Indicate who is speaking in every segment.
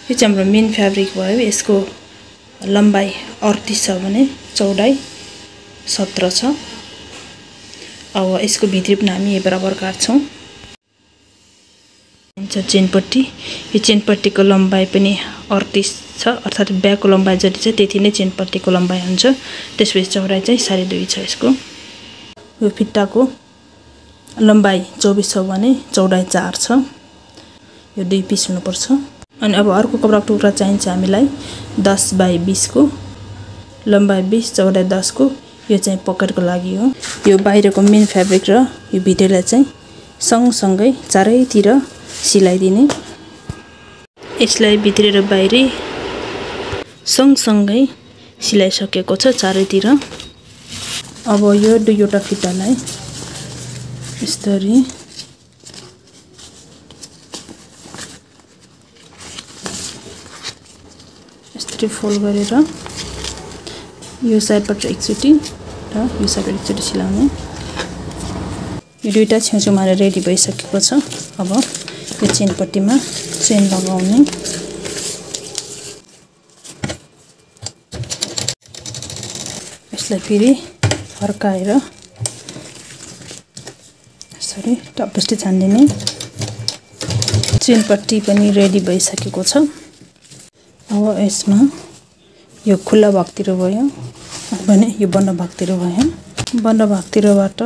Speaker 1: यो चाहिँ हाम्रो मेन फ्याब्रिक भयो। यसको लम्बाइ 38 छ भने चौडाइ 17 छ। अब यसको भित्री पनि हामी बराबर काट्छौं। चेनपट्टी, यो चेनपट्टीको लम्बाइ पनि 38 छ, अर्थात ब्याकको लम्बाइ जति छ त्यति नै चेनपट्टीको लम्बाइ हुन्छ। त्यसपछि चौडाइ चाहिँ 2.5 छ यसको। यो फिट्टाको लम्बाइ 24 छ भने चौडाइ 4 छ। यो 2 पिस हुनुपर्छ। अनि अब अर्को कपडाको टुक्रा चाहिन्छ हामीलाई 10 बाइ 20 को, लम्बाइ 20 चौडाइ 10 को। यो चाहिँ पकेटको लागि हो। यो बाहिरको मेन फ्याब्रिक र यो भित्रलाई चाहिँ सँगसँगै चारैतिर सिलाइदिने। यसलाई भित्री र बाहिरी सँगसँगै सिलाइसकेको छ चारैतिर। अब यो दुईवटा फिटालाई यसरी फोल्ड गरेर यो साइडबाट एकचोटी र यो साइडबाट एकचोटी सिलाउने। यो दुईटा छेउछेउमा रेडी भइसकेको छ। अब यो चेनपट्टीमा चेन लगाउने। यसलाई फेरि फर्काएर यसरी टपस्टी छान्दिने। चेनपट्टी पनि रेडी भइसकेको छ। अब यसमा यो खुल्ला भागतिर भयो भने यो बन्द भागतिर भयो। बन्द भागतिरबाट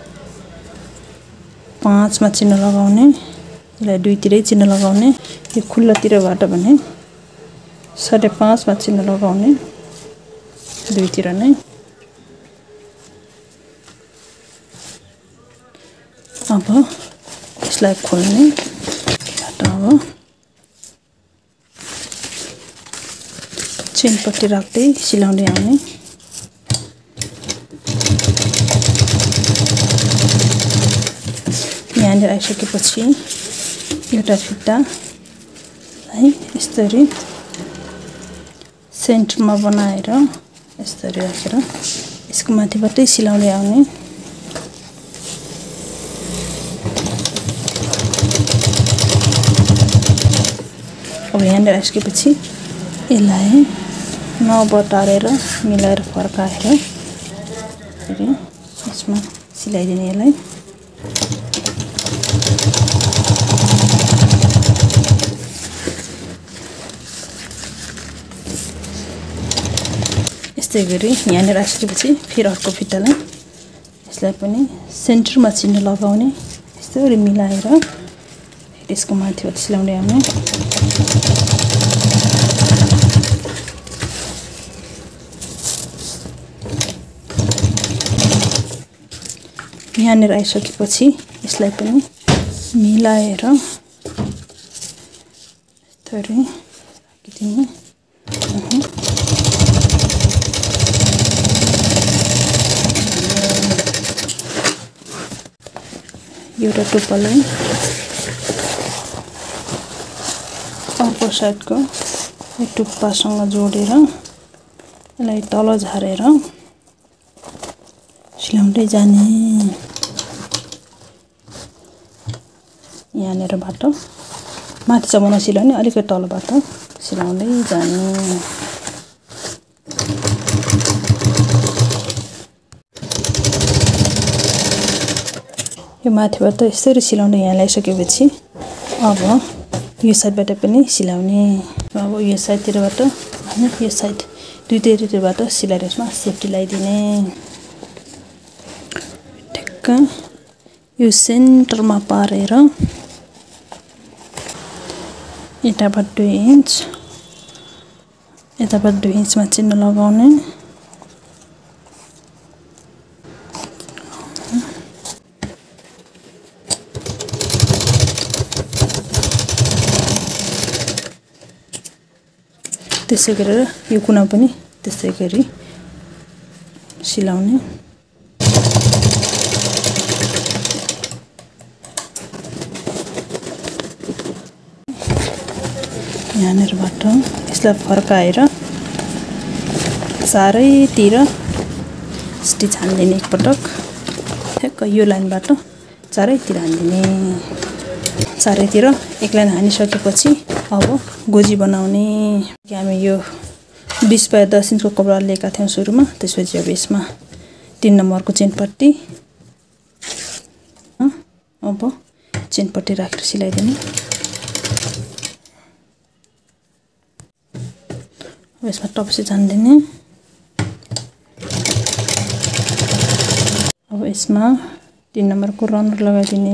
Speaker 1: 5 मा चिन्ह लगाउने। यसलाई दुईतिरै चिन्ह लगाउने। यो खुल्लातिरबाट भने 5.5 मा चिन्ह लगाउने दुईतिर नै। अब यसलाई खोल्ने। अब चेनपट्टी राख्दै सिलाउँदै आउने। यहाँनिर आइसकेपछि एउटा फिट्टालाई यसरी सेन्टरमा बनाएर यसरी राखेर यसको माथिबाटै सिलाउँदै आउने। अब यहाँनिर आइसकेपछि यसलाई नबटारेर मिलाएर फर्काएर फेरि यसमा सिलाइदिने। यसलाई यस्तै गरी यहाँनिर आइसकेपछि फेरि अर्को फिट्टालाई यसलाई पनि सेन्टरमा चिन्ह लगाउने। यसरी मिलाएर यसको माथिबाट सिलाउँदै आउने। यहाँनिर आइसकेपछि यसलाई पनि मिलाएर यसरी राखिदिने। एउटा टुप्पालाई अर्को साइडको यो टुप्पासँग जोडेर यसलाई तल झारेर सिलाउँदै जाने। यहाँनिरबाट माथिसम्म नसिलाउने, अलिकति तलबाट सिलाउँदै जाने। यो माथिबाट यसरी सिलाउँदै यहाँ ल्याइसकेपछि अब यो साइडबाट पनि सिलाउने। अब यो साइडतिरबाट हैन, यो साइड दुईतिरबाट सिलाएर यसमा सेफ्टी लगाइदिने। ठ्याक्क यो सेन्टरमा पारेर यताबाट 2 इन्च यताबाट 2 इन्चमा चिन्ह लगाउने। त्यसै गरेर यो कुना पनि त्यसै गरी सिलाउने। यहाँनिरबाट यसलाई फर्काएर चारैतिर स्टिच हान्दिने एकपटक। ठ्याक्क यो लाइनबाट चारैतिर हान्दिने। चारैतिर एक लाइन हानिसकेपछि अब गोजी बनाउने हामी यो 20 बाइ 10 इन्चको कपडा लिएका थियौं सुरुमा। त्यसपछि अब यसमा 3 नम्बरको चेनपट्टी अब चेनपट्टी राखेर सिलाइदिने। अब यसमा टप्सी छान्दिने। अब यसमा 3 नम्बरको रनर लगाइदिने।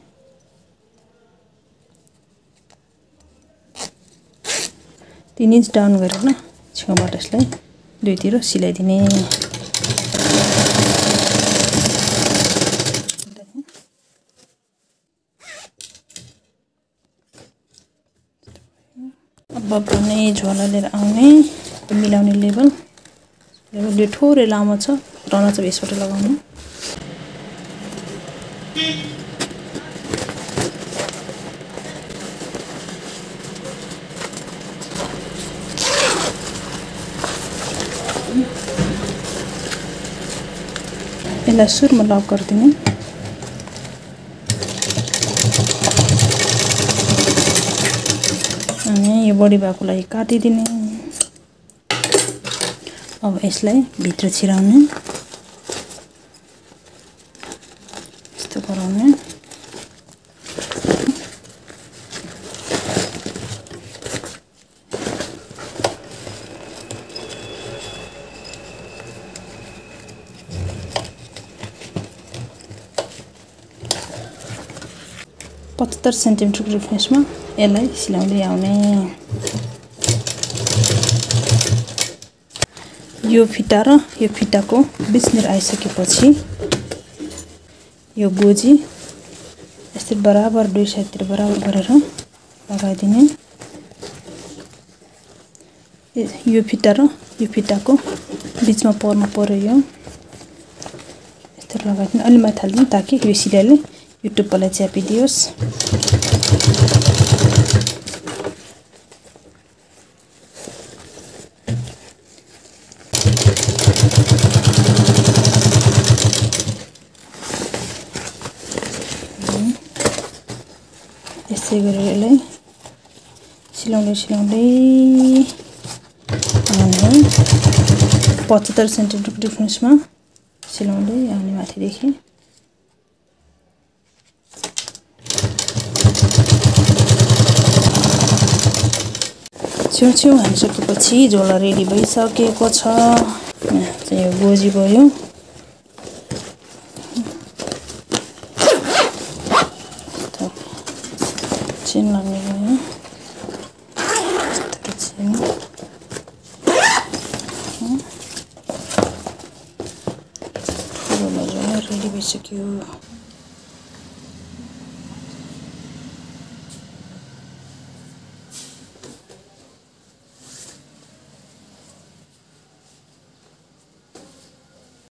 Speaker 1: तीन इंच डाउन गरेर छेउबाट यसलाई दुईतिर सिलाइदिने। अब भने झोला लिएर आउने मिलाउने लेभल यो थोरै लामो छ रनर चाहिँ यसबाट लगाउनु। यसलाई सुरुमा लक गरिदिने। अनि यो बडी भएको लागि काटिदिने। अब यसलाई भित्र छिराउने यस्तो गराउने। पचहत्तर सेन्टिमिटर डिफ्रेन्समा यसलाई सिलाउँदै आउने। यो फिता र यो फिताको बिचनिर आइसकेपछि यो गोजी यसरी बराबर दुई साइडतिर बराबर गरेर लगाइदिने। यो फिता र यो फिताको बिचमा पर्नु पर्यो। यो यसरी लगाइदिने। अलि माथि हाल्दिने ताकि यो सिलाइले यो टुप्पालाई च्यापिदियोस्। यसै गरेर यसलाई सिलाउँदै सिलाउँदै आउने। 75 सेन्टिमिटर डिफ्रेन्समा सिलाउँदै आउने माथिदेखि। छेउ हालिसकेपछि झोला रेडी भइसकेको छ। यो गोजी भयो। चेन लाग्ने भयो। झोला रेडी भइसक्यो।